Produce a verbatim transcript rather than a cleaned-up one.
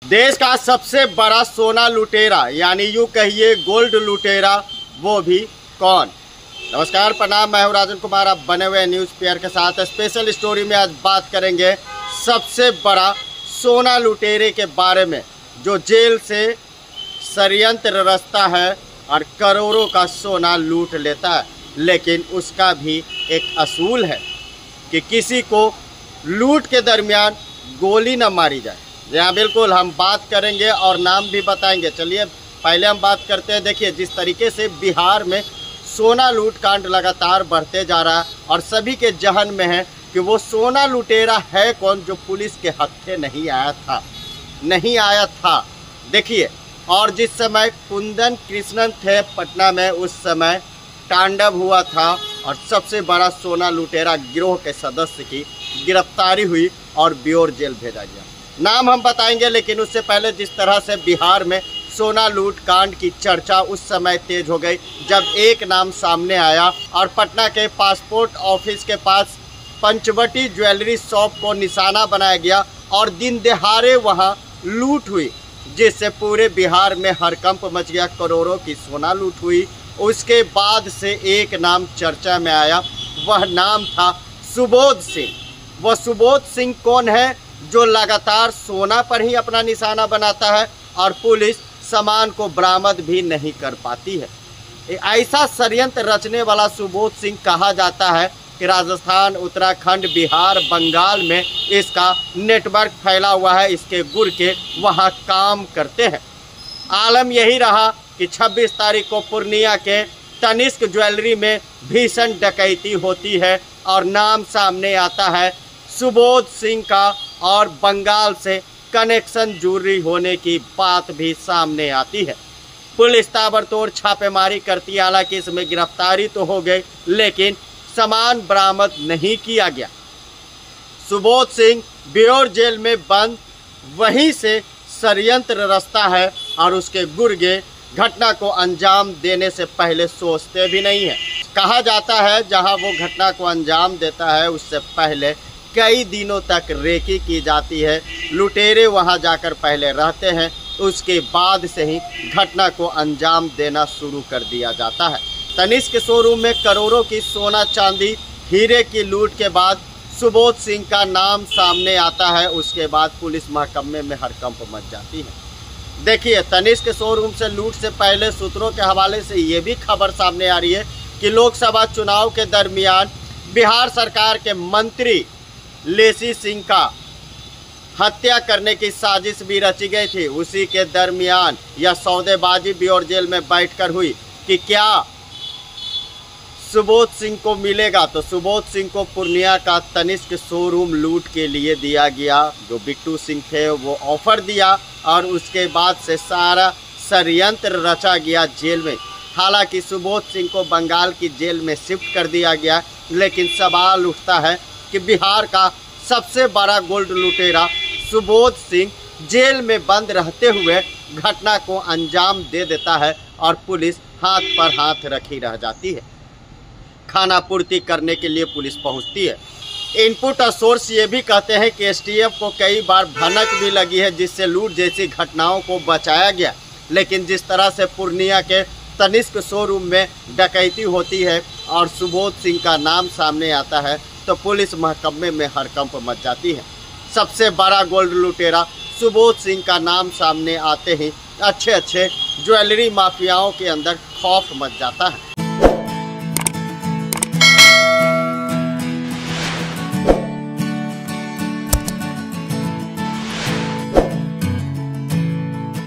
देश का सबसे बड़ा सोना लुटेरा यानी यूँ कहिए गोल्ड लुटेरा, वो भी कौन। नमस्कार, प्रणाम, मैं हूँ राजन कुमार। आप बने हुए न्यूज़ पेयर के साथ स्पेशल स्टोरी में आज बात करेंगे सबसे बड़ा सोना लुटेरे के बारे में, जो जेल से षड्यंत्र रचता है और करोड़ों का सोना लूट लेता है। लेकिन उसका भी एक असूल है कि किसी को लूट के दरमियान गोली न मारी जाए। जी हाँ, बिल्कुल हम बात करेंगे और नाम भी बताएंगे। चलिए पहले हम बात करते हैं। देखिए, जिस तरीके से बिहार में सोना लूट कांड लगातार बढ़ते जा रहा है और सभी के जहन में है कि वो सोना लुटेरा है कौन जो पुलिस के हत्थे नहीं आया था नहीं आया था देखिए, और जिस समय कुंदन कृष्णन थे पटना में, उस समय तांडव हुआ था और सबसे बड़ा सोना लुटेरा गिरोह के सदस्य की गिरफ्तारी हुई और ब्योर जेल भेजा गया। नाम हम बताएंगे, लेकिन उससे पहले जिस तरह से बिहार में सोना लूट कांड की चर्चा उस समय तेज हो गई जब एक नाम सामने आया और पटना के पासपोर्ट ऑफिस के पास पंचवटी ज्वेलरी शॉप को निशाना बनाया गया और दिन दहाड़े वहां लूट हुई, जिससे पूरे बिहार में हड़कंप मच गया। करोड़ों की सोना लूट हुई। उसके बाद से एक नाम चर्चा में आया, वह नाम था सुबोध सिंह। वह सुबोध सिंह कौन है जो लगातार सोना पर ही अपना निशाना बनाता है और पुलिस सामान को बरामद भी नहीं कर पाती है। ऐसा षड्यंत्र रचने वाला सुबोध सिंह कहा जाता है कि राजस्थान, उत्तराखंड, बिहार, बंगाल में इसका नेटवर्क फैला हुआ है। इसके गुर के वहाँ काम करते हैं। आलम यही रहा कि छब्बीस तारीख को पूर्णिया के तनिष्क ज्वेलरी में भीषण डकैती होती है और नाम सामने आता है सुबोध सिंह का और बंगाल से कनेक्शन जुड़ी होने की बात भी सामने आती है। पुलिस ताबड़तोड़ छापेमारी करती है। हालांकि इसमें गिरफ्तारी तो हो गई, लेकिन सामान बरामद नहीं किया गया। सुबोध सिंह ब्योर जेल में बंद वहीं से षड्यंत्र रचता है और उसके गुर्गे घटना को अंजाम देने से पहले सोचते भी नहीं है। कहा जाता है जहां वो घटना को अंजाम देता है उससे पहले कई दिनों तक रेकी की जाती है। लुटेरे वहां जाकर पहले रहते हैं, उसके बाद से ही घटना को अंजाम देना शुरू कर दिया जाता है। तनिष्क शोरूम में करोड़ों की सोना चांदी हीरे की लूट के बाद सुबोध सिंह का नाम सामने आता है। उसके बाद पुलिस महकमे में हड़कंप मच जाती है। देखिए, तनिष्क शोरूम से लूट से पहले सूत्रों के हवाले से ये भी खबर सामने आ रही है कि लोकसभा चुनाव के दरमियान बिहार सरकार के मंत्री लेसी सिंह का हत्या करने की साजिश भी रची गई थी। उसी के दरमियान यह सौदेबाजी ब्योर जेल में बैठकर हुई कि क्या सुबोध सिंह को मिलेगा। तो सुबोध सिंह को पूर्णिया का तनिष्क शोरूम लूट के लिए दिया गया। जो बिट्टू सिंह थे वो ऑफर दिया और उसके बाद से सारा षड्यंत्र रचा गया जेल में। हालांकि सुबोध सिंह को बंगाल की जेल में शिफ्ट कर दिया गया, लेकिन सवाल उठता है कि बिहार का सबसे बड़ा गोल्ड लुटेरा सुबोध सिंह जेल में बंद रहते हुए घटना को अंजाम दे देता है और पुलिस हाथ पर हाथ रखी रह जाती है। खाना पूर्ति करने के लिए पुलिस पहुंचती है। इनपुट और सोर्स ये भी कहते हैं कि एसटीएफ को कई बार भनक भी लगी है, जिससे लूट जैसी घटनाओं को बचाया गया। लेकिन जिस तरह से पूर्णिया के तनिष्क शोरूम में डकैती होती है और सुबोध सिंह का नाम सामने आता है तो पुलिस महकमे में हड़कंप मच जाती है। सबसे बड़ा गोल्ड लुटेरा सुबोध सिंह का नाम सामने आते ही अच्छे अच्छे ज्वेलरी माफियाओं के अंदर खौफ मच जाता है।